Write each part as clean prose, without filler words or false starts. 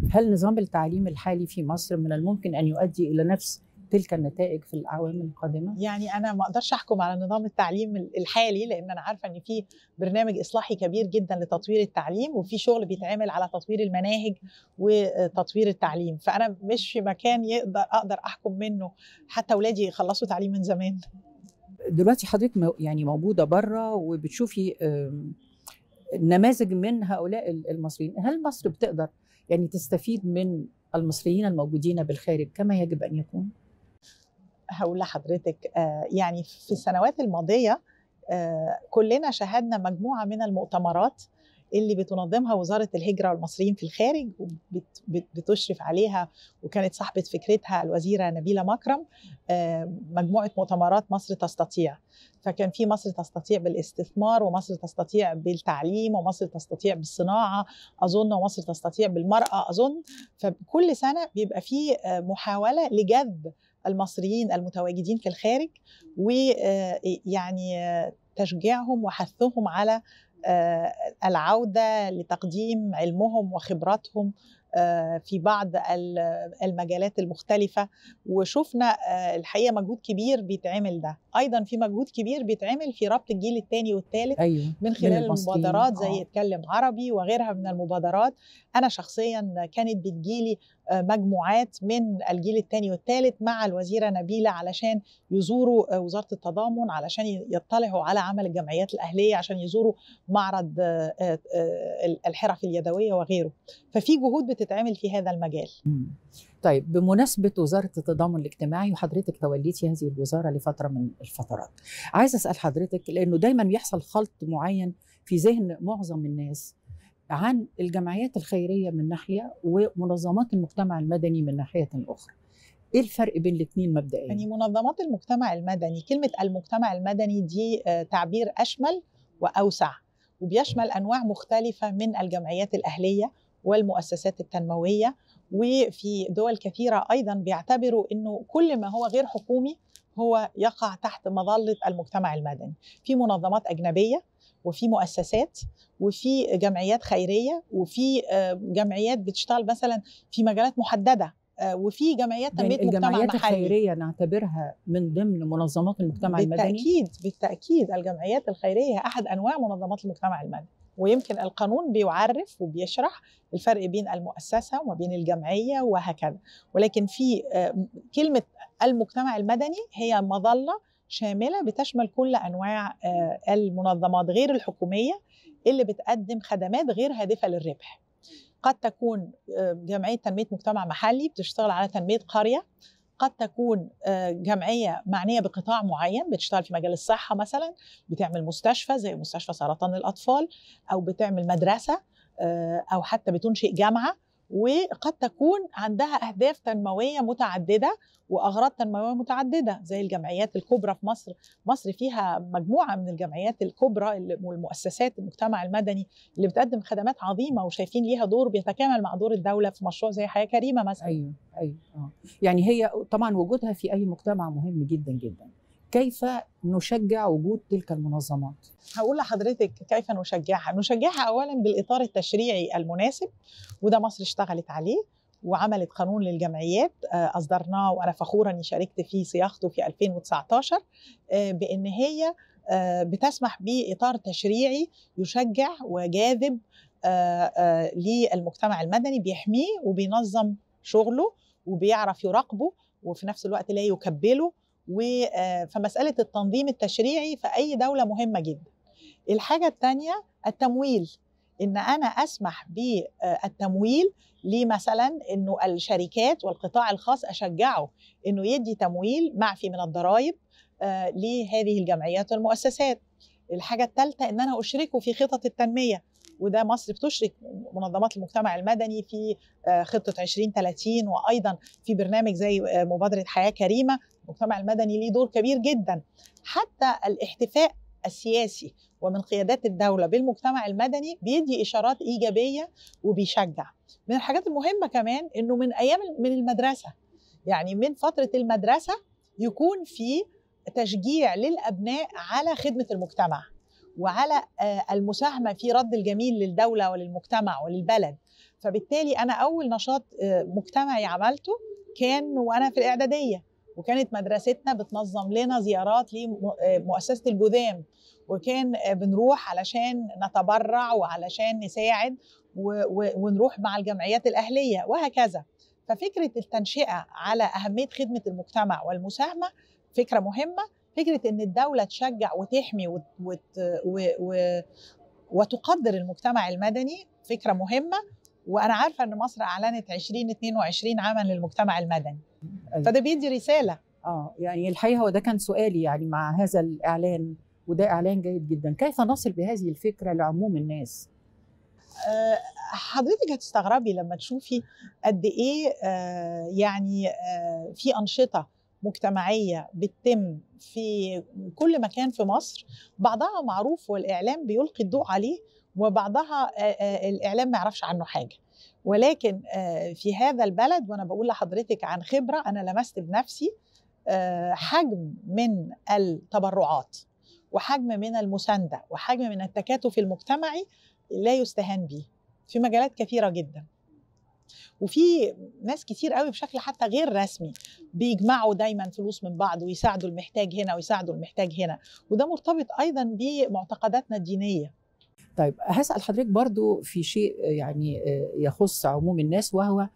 هل نظام التعليم الحالي في مصر من الممكن أن يؤدي إلى نفس تلك النتائج في الأعوام القادمة؟ يعني أنا ما أقدرش أحكم على نظام التعليم الحالي، لأن أنا عارفة إن في برنامج إصلاحي كبير جدا لتطوير التعليم، وفي شغل بيتعمل على تطوير المناهج وتطوير التعليم، فأنا مش في مكان أقدر أحكم منه. حتى أولادي يخلصوا تعليم من زمان. دلوقتي حضرتك يعني موجودة بره وبتشوفي نماذج من هؤلاء المصريين، هل مصر بتقدر يعني تستفيد من المصريين الموجودين بالخارج كما يجب أن يكون؟ هقول لحضرتك يعني في السنوات الماضية كلنا شاهدنا مجموعة من المؤتمرات اللي بتنظمها وزارة الهجرة والمصريين في الخارج وبتشرف عليها، وكانت صاحبة فكرتها الوزيرة نبيلة مكرم، مجموعة مؤتمرات مصر تستطيع. فكان في مصر تستطيع بالاستثمار، ومصر تستطيع بالتعليم، ومصر تستطيع بالصناعة أظن، ومصر تستطيع بالمرأة أظن. فكل سنة بيبقى في محاولة لجذب المصريين المتواجدين في الخارج، ويعني تشجيعهم وحثهم على العودة لتقديم علمهم وخبراتهم في بعض المجالات المختلفة. وشفنا الحقيقة مجهود كبير بيتعمل، ده أيضا في مجهود كبير بيتعمل في ربط الجيل الثاني والثالث. أيوة. من خلال المبادرات زي اتكلم عربي وغيرها من المبادرات. أنا شخصيا كانت بتجيلي مجموعات من الجيل الثاني والثالث مع الوزيرة نبيلة علشان يزوروا وزارة التضامن، علشان يطلعوا على عمل الجمعيات الأهلية، عشان يزوروا معرض الحرف اليدوية وغيره. ففي جهود بتتعمل في هذا المجال. طيب، بمناسبة وزارة التضامن الاجتماعي وحضرتك توليتي هذه الوزارة لفترة من الفترات، عايزة أسأل حضرتك، لأنه دايما بيحصل خلط معين في ذهن معظم الناس عن الجمعيات الخيرية من ناحية ومنظمات المجتمع المدني من ناحية أخرى. إيه الفرق بين الاثنين مبدئيا؟ يعني منظمات المجتمع المدني، كلمة المجتمع المدني دي تعبير أشمل وأوسع، وبيشمل أنواع مختلفة من الجمعيات الأهلية والمؤسسات التنموية. وفي دول كثيرة أيضا بيعتبروا أنه كل ما هو غير حكومي هو يقع تحت مظلة المجتمع المدني. في منظمات أجنبية، وفي مؤسسات، وفي جمعيات خيرية، وفي جمعيات بتشتغل مثلا في مجالات محددة، وفي جمعيات تنمية مجتمع محلي. الجمعيات الخيرية نعتبرها من ضمن منظمات المجتمع المدني؟ بالتأكيد الجمعيات الخيرية أحد أنواع منظمات المجتمع المدني، ويمكن القانون بيعرف وبيشرح الفرق بين المؤسسة وما بين الجمعية وهكذا. ولكن في كلمة المجتمع المدني هي مظلة شاملة بتشمل كل أنواع المنظمات غير الحكومية اللي بتقدم خدمات غير هادفة للربح. قد تكون جمعية تنمية مجتمع محلي بتشتغل على تنمية قرية، قد تكون جمعية معنية بقطاع معين بتشتغل في مجال الصحة مثلا، بتعمل مستشفى زي مستشفى سرطان الأطفال، أو بتعمل مدرسة، أو حتى بتنشئ جامعة. وقد تكون عندها أهداف تنموية متعددة وأغراض تنموية متعددة زي الجمعيات الكبرى في مصر. مصر فيها مجموعة من الجمعيات الكبرى والمؤسسات المجتمع المدني اللي بتقدم خدمات عظيمة وشايفين ليها دور بيتكامل مع دور الدولة في مشروع زي حياة كريمة مثلا. أيوة. يعني هي طبعا وجودها في أي مجتمع مهم جدا جدا. كيف نشجع وجود تلك المنظمات؟ هقول لحضرتك كيف نشجعها. نشجعها أولا بالإطار التشريعي المناسب، وده مصر اشتغلت عليه وعملت قانون للجمعيات أصدرناه، وأنا فخورة أني شاركت في صياغته في 2019، بأن هي بتسمح بإطار تشريعي يشجع وجاذب للمجتمع المدني، بيحميه وبينظم شغله وبيعرف يراقبه وفي نفس الوقت لا يكبله. فمسألة التنظيم التشريعي في أي دولة مهمة جدا. الحاجة الثانية التمويل، إن أنا أسمح بالتمويل لمثلا إنه الشركات والقطاع الخاص أشجعه إنه يدي تمويل معفي من الضرائب لهذه الجمعيات والمؤسسات. الحاجة الثالثة إن أنا أشركه في خطط التنمية، وده مصر بتشرك منظمات المجتمع المدني في خطة 2030، وأيضا في برنامج زي مبادرة حياة كريمة. المجتمع المدني ليه دور كبير جدا. حتى الاحتفاء السياسي ومن قيادات الدولة بالمجتمع المدني بيدي إشارات إيجابية وبيشجع. من الحاجات المهمة كمان إنه من أيام من المدرسة، يعني من فترة المدرسة يكون في تشجيع للأبناء على خدمة المجتمع وعلى المساهمة في رد الجميل للدولة وللمجتمع وللبلد. فبالتالي أنا أول نشاط مجتمعي عملته كان وأنا في الإعدادية، وكانت مدرستنا بتنظم لنا زيارات لمؤسسة الجذام، وكان بنروح علشان نتبرع وعلشان نساعد ونروح مع الجمعيات الأهلية وهكذا. ففكرة التنشئة على أهمية خدمة المجتمع والمساهمة فكرة مهمة. فكرة إن الدولة تشجع وتحمي وتقدر المجتمع المدني فكرة مهمة. وأنا عارفة إن مصر أعلنت 2022 عاما للمجتمع المدني، فده بيدي رسالة. يعني الحقيقة هو ده كان سؤالي، يعني مع هذا الإعلان، وده إعلان جيد جدا، كيف نصل بهذه الفكرة لعموم الناس؟ حضرتك هتستغربي لما تشوفي قد إيه يعني في أنشطة مجتمعية بتتم في كل مكان في مصر، بعضها معروف والإعلام بيلقي الضوء عليه، وبعضها الإعلام ما يعرفش عنه حاجة. ولكن في هذا البلد، وأنا بقول لحضرتك عن خبرة، أنا لمست بنفسي حجم من التبرعات وحجم من المساندة وحجم من التكاتف المجتمعي لا يستهان به في مجالات كثيرة جدا. وفي ناس كتير قوي بشكل حتى غير رسمي بيجمعوا دايما فلوس من بعض ويساعدوا المحتاج هنا ويساعدوا المحتاج هنا، وده مرتبط أيضا بمعتقداتنا الدينية. طيب هسأل حضرتك برضو في شيء يعني يخص عموم الناس، وهو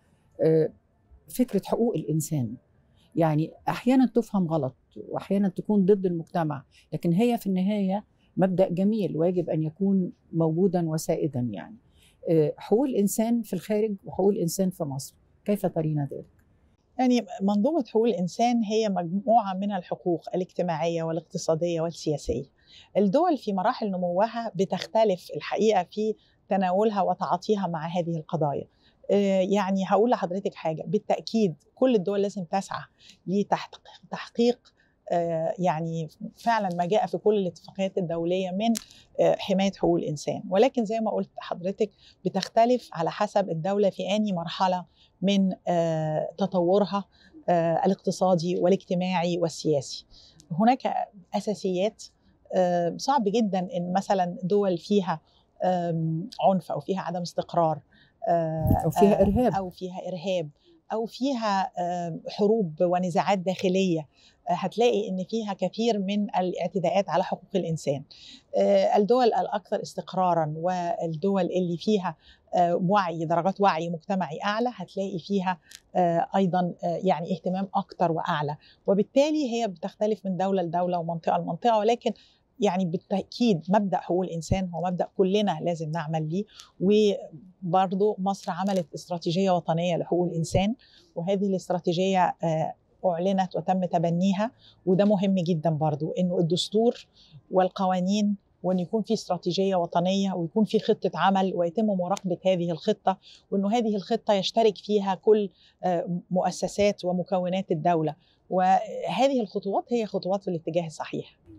فكرة حقوق الإنسان. يعني أحيانا تفهم غلط وأحيانا تكون ضد المجتمع، لكن هي في النهاية مبدأ جميل ويجب أن يكون موجودا وسائدا. يعني حقوق الإنسان في الخارج وحقوق الإنسان في مصر، كيف ترين ذلك؟ يعني منظومة حقوق الإنسان هي مجموعة من الحقوق الاجتماعية والاقتصادية والسياسية. الدول في مراحل نموها بتختلف الحقيقة في تناولها وتعاطيها مع هذه القضايا. يعني هقول لحضرتك حاجة، بالتأكيد كل الدول لازم تسعى لتحقيق يعني فعلا ما جاء في كل الاتفاقيات الدولية من حماية حقوق الإنسان، ولكن زي ما قلت حضرتك بتختلف على حسب الدولة في أي مرحلة من تطورها الاقتصادي والاجتماعي والسياسي. هناك أساسيات صعب جدا إن مثلا دول فيها عنف أو فيها عدم استقرار أو فيها إرهاب أو فيها حروب ونزاعات داخلية، هتلاقي إن فيها كثير من الاعتداءات على حقوق الإنسان. الدول الأكثر استقراراً والدول اللي فيها درجات وعي مجتمعي أعلى هتلاقي فيها أيضاً يعني اهتمام أكتر وأعلى، وبالتالي هي بتختلف من دولة لدولة ومنطقة لمنطقة. ولكن يعني بالتأكيد مبدأ حقوق الإنسان هو مبدأ كلنا لازم نعمل ليه. وبرضو مصر عملت استراتيجية وطنية لحقوق الإنسان، وهذه الاستراتيجية أعلنت وتم تبنيها، وده مهم جدا برضو إنه الدستور والقوانين، وأن يكون في استراتيجية وطنية ويكون في خطة عمل ويتم مراقبة هذه الخطة، وأنه هذه الخطة يشترك فيها كل مؤسسات ومكونات الدولة. وهذه الخطوات هي خطوات في الاتجاه الصحيح.